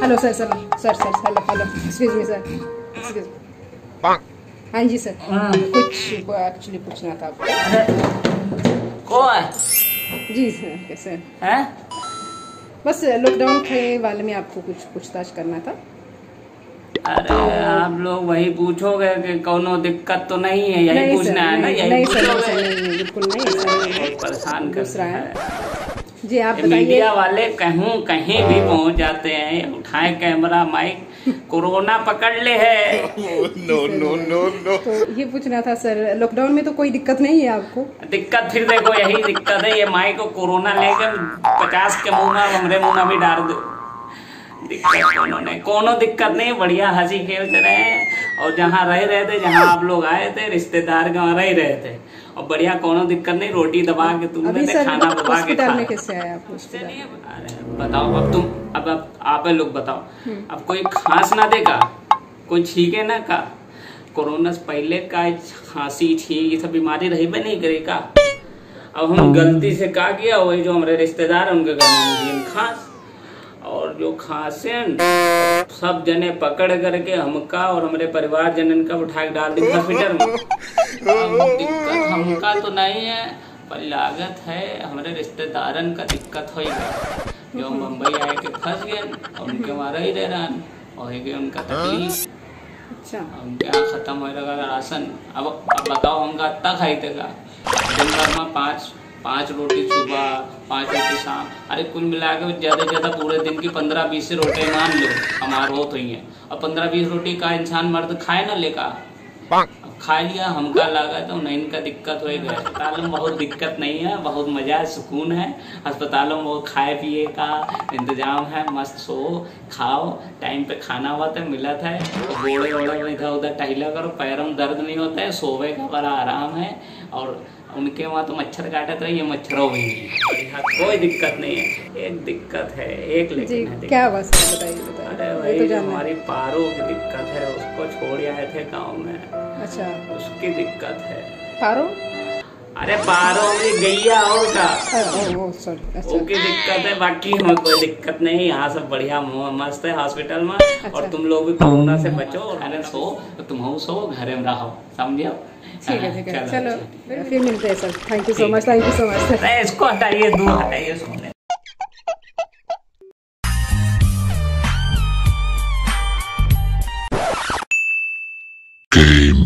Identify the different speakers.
Speaker 1: Hello sir sir sir sir hello hello excuse me sir excuse. हाँ जी sir, कुछ actually पूछना था आपको।
Speaker 2: कौन?
Speaker 1: जी सर कैसे
Speaker 2: हैं?
Speaker 1: बस लॉकडाउन के बारे में आपको कुछ पूछताछ करना था।
Speaker 2: अरे आप लोग वही पूछोगे कि कोनो दिक्कत तो नहीं है, यही
Speaker 1: नहीं
Speaker 2: पूछना
Speaker 1: सर,
Speaker 2: है ना?
Speaker 1: नहीं,
Speaker 2: यही
Speaker 1: नहीं
Speaker 2: पूछोगे?
Speaker 1: सर, नहीं बिल्कुल नहीं, ऐसा नहीं है।
Speaker 2: परेशान
Speaker 1: दूसरा
Speaker 2: करना
Speaker 1: है
Speaker 2: है।
Speaker 1: जी, आप
Speaker 2: ये
Speaker 1: बताइए।
Speaker 2: मीडिया वाले कहीं भी पहुंच जाते हैं, उठाए कैमरा माइक, कोरोना पकड़ ले है।
Speaker 1: No no no no. तो ये पूछना था सर, लॉकडाउन में तो कोई दिक्कत नहीं है आपको?
Speaker 2: दिक्कत फिर देखो यही दिक्कत है, ये माइक को कोरोना लेके 50 के मुंह में हमरे मुंह में भी डाल दो। दिक्कत कोनो दिक्कत नहीं, बढ़िया हंसी खेल रहे हैं। और जहाँ रह रहे थे, जहाँ आप लोग आए थे, रिश्तेदार के वहाँ रह रहे थे, और बढ़िया कोनो दिक्कत नहीं, रोटी दबा के तुमने खाना दबा के खा।
Speaker 1: कैसे आए आप?
Speaker 2: अरे बताओ अब तुम, अब आप लोग बताओ, अब कोई खांस ना देगा, कोई छीके ना का? कोरोना से पहले का खांसी छींक ये सब बीमारी रही भी नहीं करेगा। अब हम गलती से का किया, वही जो हमारे रिश्तेदार हैं उनके घर में खांस, और जो खांसे सब जने पकड़ करके हमका और हमारे परिवार जनन का उठा के डाल दी हॉस्पिटल में। दिक्कत हमका तो नहीं है, पर लागत है हमारे रिश्तेदारन का दिक्कत हो गया, जो मुंबई आए के फंस गए और उनके वहाँ ही रह रहा और गए उनका तकलीफ।
Speaker 1: अच्छा,
Speaker 2: उनके यहाँ खत्म हो लगा राशन। अब बताओ हमका अत्ता खाई देगा दिन भर में पाँच रोटी सुबह, 5 रोटी शाम, अरे कुल मिला के ज्यादा ज्यादा पूरे दिन की 15-20 रोटी मान लो हमार होत हुई है। और 15-20 रोटी का इंसान मर्द खाए ना लेका, खा लिया हमका लगा तो नहीं, इनका दिक्कत हो गया। अस्पताल में बहुत दिक्कत नहीं है, बहुत मजा है, सुकून है अस्पतालों में। बहुत खाए पिए का इंतजाम है, मस्त सो खाओ, टाइम पे खाना हुआ था मिला था, गोड़े वोड़े में इधर उधर टहला करो, पैरों में दर्द नहीं होता है, सोवे का बड़ा आराम है। और उनके वहाँ तो मच्छर काटत रही है, मच्छरों भी नहीं, कोई दिक्कत नहीं है। एक दिक्कत है, एक लेकिन है
Speaker 1: क्या बस बताइए।
Speaker 2: अरे वही जो हमारी पारो की दिक्कत है, उसको छोड़ आए थे गाँव में। अच्छा, उसकी दिक्कत है। पारो? अरे पारो में गैया और का उसकी दिक्कत है, बाकी हमें कोई दिक्कत नहीं। यहाँ सब बढ़िया मस्त है हॉस्पिटल में। अच्छा। और तुम लोग भी कोरोना से बचो, घर सो तो तुम सो, घर में रहो, समझो?
Speaker 1: ठीक है चलो फिर मिलते हैं sir. Thank you so much, thank you so much.
Speaker 2: इसको हटाइए, दूर हटाइए, सोने
Speaker 3: Game